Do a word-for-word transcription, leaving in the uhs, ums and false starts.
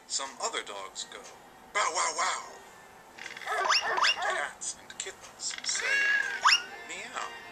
some other dogs go bow wow wow. And cats and kittens say meow.